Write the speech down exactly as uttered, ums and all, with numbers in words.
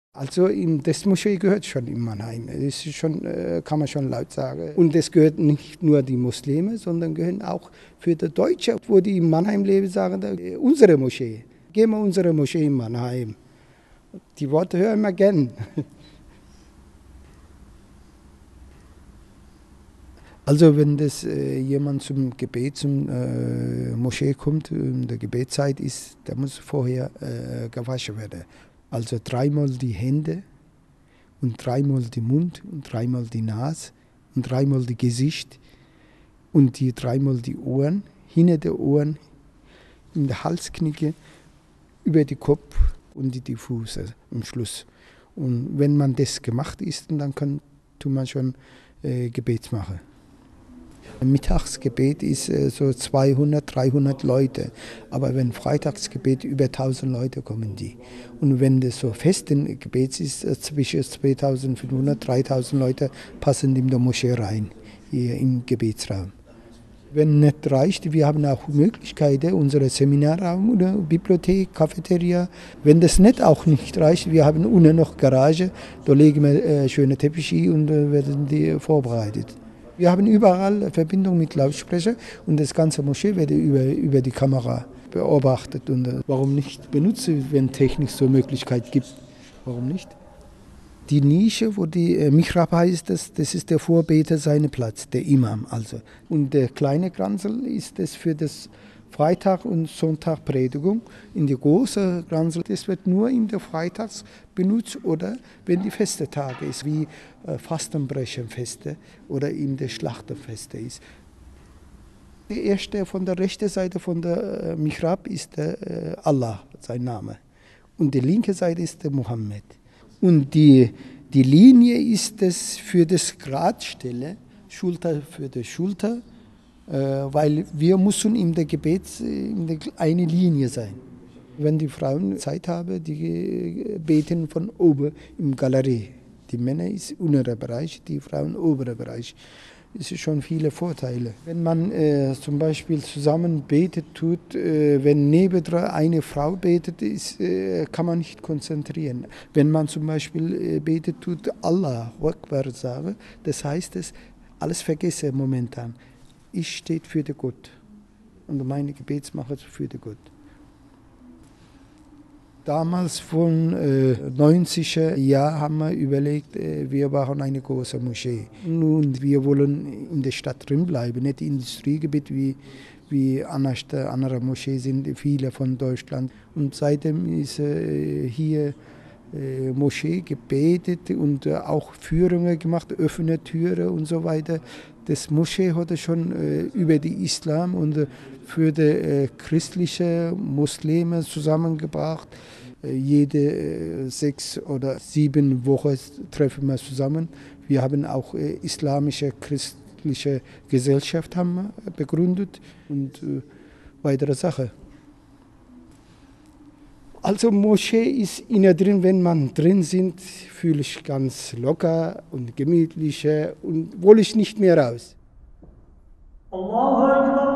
Also in das Moschee gehört schon in Mannheim. Das ist schon, kann man schon laut sagen. Und es gehört nicht nur die Muslime, sondern gehören auch für die Deutschen, wo die in Mannheim leben, sagen, unsere Moschee. Gehen wir unsere Moschee in Mannheim. Die Worte hören wir gern. Also wenn das äh, jemand zum Gebet, zum äh, Moschee kommt, in der Gebetszeit ist, der muss vorher äh, gewaschen werden. Also dreimal die Hände und dreimal die Mund und dreimal die Nase und dreimal die Gesicht und die dreimal die Ohren, hinter der Ohren, in der Halsknicke, über die Kopf und die, die Füße am Schluss. Und wenn man das gemacht ist, dann kann tut man schon äh, Gebet machen. Mittagsgebet ist äh, so zweihundert, dreihundert Leute, aber wenn Freitagsgebet über tausend Leute kommen die. Und wenn das so festen Gebet ist, äh, zwischen zweitausendfünfhundert, dreitausend Leute passen in der Moschee rein, hier im Gebetsraum. Wenn nicht reicht, wir haben auch Möglichkeiten, unsere Seminarraum oder Bibliothek, Cafeteria. Wenn das nicht auch nicht reicht, wir haben unten noch Garage, da legen wir äh, schöne Teppiche und äh, werden die vorbereitet. Wir haben überall Verbindung mit Lautsprecher und das ganze Moschee wird über, über die Kamera beobachtet. Und äh, warum nicht benutzen, wenn Technik so eine Möglichkeit gibt? Warum nicht? Die Nische, wo die äh, Mihrab heißt, das, das ist der Vorbeter seinen Platz, der Imam also. Und der kleine Kranzel ist das für das Freitag- und Sonntagpredigung. In der großen Kranzel, das wird nur in der Freitags benutzt oder wenn die Festetage ist, wie äh, Fastenbrechenfeste oder in der Schlachterfeste ist. Der erste von der rechten Seite von der äh, Mihrab ist der äh, Allah, sein Name. Und die linke Seite ist der Mohammed. Und die, die Linie ist das für das Gradstelle, Schulter für die Schulter, äh, weil wir müssen in der Gebet in der eine Linie sein. Wenn die Frauen Zeit haben, die beten von oben im Galerie. Die Männer ist unterer Bereich, die Frauen oberer Bereich. Es ist schon viele Vorteile. Wenn man äh, zum Beispiel zusammen betet tut, äh, wenn nebendran eine Frau betet, ist, äh, kann man nicht konzentrieren. Wenn man zum Beispiel äh, betet tut, Allah Akbar sagen, das heißt es, alles vergesse momentan. Ich stehe für den Gott und meine Gebetsmacher für den Gott. Damals von äh, neunziger Jahren haben wir überlegt, äh, wir brauchen eine große Moschee. Und wir wollen in der Stadt drin bleiben, nicht im Industriegebiet wie, wie andere Moscheen sind, viele von Deutschland. Und seitdem ist äh, hier äh, Moschee gebetet und äh, auch Führungen gemacht, offene Türen und so weiter. Das Moschee hatte schon äh, über die Islam und äh, für die äh, christliche Muslime zusammengebracht. Äh, jede äh, sechs oder sieben Wochen treffen wir zusammen. Wir haben auch äh, islamische christliche Gesellschaft haben wir begründet und äh, weitere Sachen. Also Moschee ist innen drin, wenn man drin sind, fühle ich ganz locker und gemütlich und will ich nicht mehr raus. Allahu Akbar.